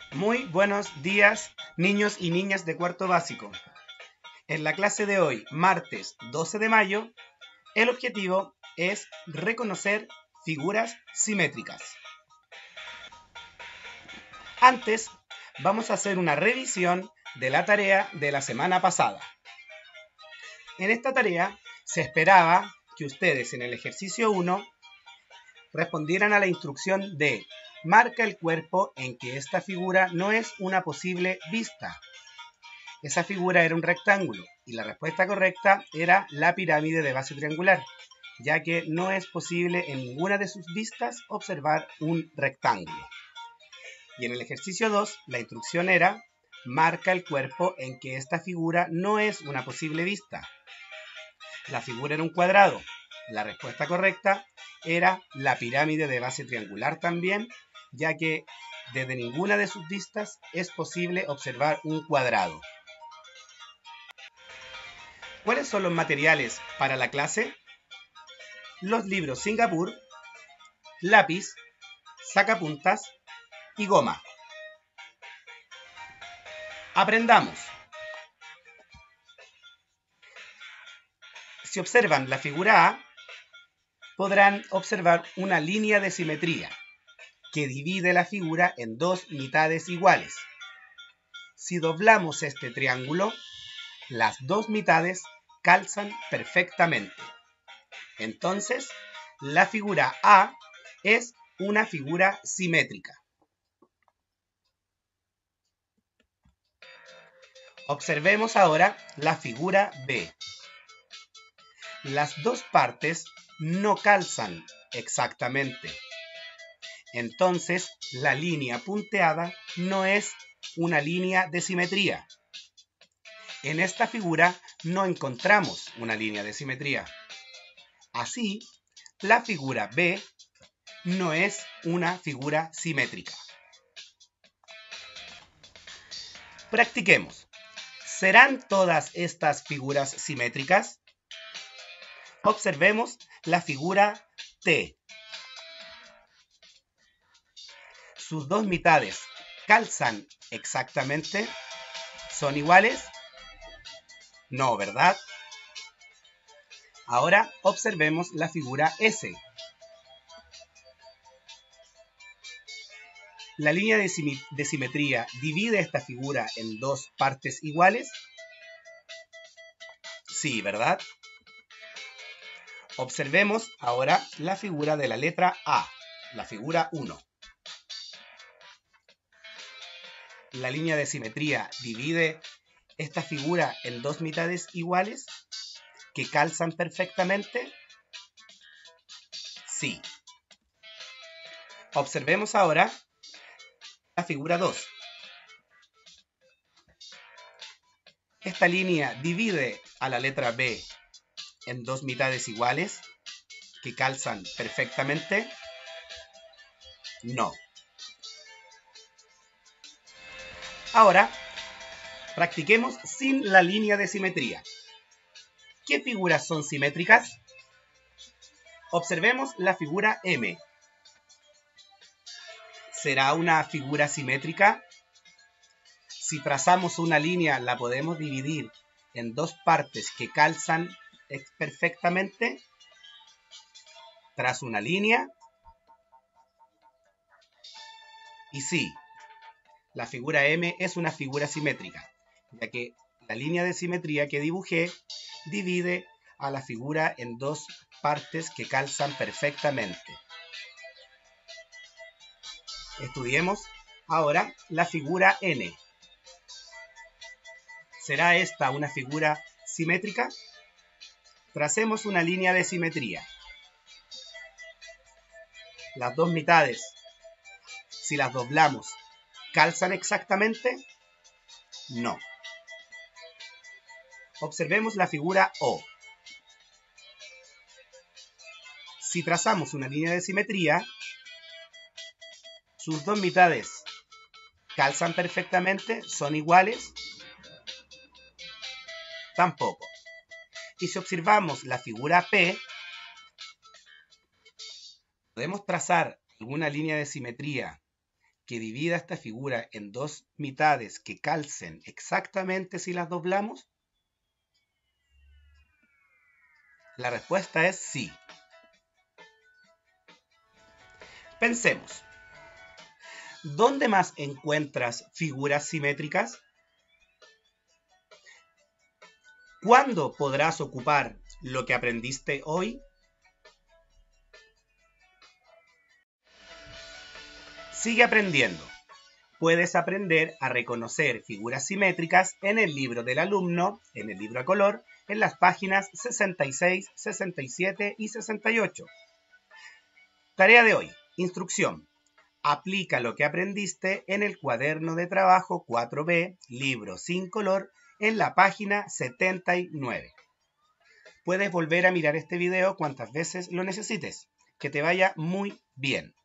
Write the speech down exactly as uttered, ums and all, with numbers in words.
Muy buenos días, niños y niñas de cuarto básico. En la clase de hoy, martes doce de mayo, el objetivo es reconocer figuras simétricas. Antes, vamos a hacer una revisión de la tarea de la semana pasada. En esta tarea, se esperaba que ustedes en el ejercicio uno respondieran a la instrucción de marca el cuerpo en que esta figura no es una posible vista. Esa figura era un rectángulo y la respuesta correcta era la pirámide de base triangular, ya que no es posible en ninguna de sus vistas observar un rectángulo. Y en el ejercicio dos, la instrucción era marca el cuerpo en que esta figura no es una posible vista. La figura era un cuadrado. La respuesta correcta era la pirámide de base triangular también, ya que desde ninguna de sus vistas es posible observar un cuadrado. ¿Cuáles son los materiales para la clase? Los libros Singapur, lápiz, sacapuntas y goma. Aprendamos. Si observan la figura A, podrán observar una línea de simetría que divide la figura en dos mitades iguales. Si doblamos este triángulo, las dos mitades calzan perfectamente. Entonces, la figura A es una figura simétrica. Observemos ahora la figura B. Las dos partes no calzan exactamente. Entonces, la línea punteada no es una línea de simetría. En esta figura no encontramos una línea de simetría. Así, la figura B no es una figura simétrica. Practiquemos. ¿Serán todas estas figuras simétricas? Observemos la figura T. Sus dos mitades calzan exactamente. ¿Son iguales? No, ¿verdad? Ahora observemos la figura S. ¿La línea de, sim de simetría divide esta figura en dos partes iguales? Sí, ¿verdad? Observemos ahora la figura de la letra A, la figura uno. ¿La línea de simetría divide esta figura en dos mitades iguales que calzan perfectamente? Sí. Observemos ahora la figura dos. ¿Esta línea divide a la letra B en dos mitades iguales que calzan perfectamente? No. Ahora, practiquemos sin la línea de simetría. ¿Qué figuras son simétricas? Observemos la figura M. ¿Será una figura simétrica? Si trazamos una línea, ¿la podemos dividir en dos partes que calzan perfectamente? Trazo una línea. Y sí, la figura M es una figura simétrica, ya que la línea de simetría que dibujé divide a la figura en dos partes que calzan perfectamente. Estudiemos ahora la figura N. ¿Será esta una figura simétrica? Tracemos una línea de simetría. Las dos mitades, si las doblamos, ¿calzan exactamente? No. Observemos la figura O. Si trazamos una línea de simetría, sus dos mitades calzan perfectamente, son iguales, tampoco. Y si observamos la figura P, podemos trazar alguna línea de simetría que divida esta figura en dos mitades que calcen exactamente si las doblamos? La respuesta es sí. Pensemos. ¿Dónde más encuentras figuras simétricas? ¿Cuándo podrás ocupar lo que aprendiste hoy? Sigue aprendiendo. Puedes aprender a reconocer figuras simétricas en el libro del alumno, en el libro a color, en las páginas sesenta y seis, sesenta y siete y sesenta y ocho. Tarea de hoy. Instrucción. Aplica lo que aprendiste en el cuaderno de trabajo cuatro B, libro sin color, en la página setenta y nueve. Puedes volver a mirar este video cuantas veces lo necesites. Que te vaya muy bien.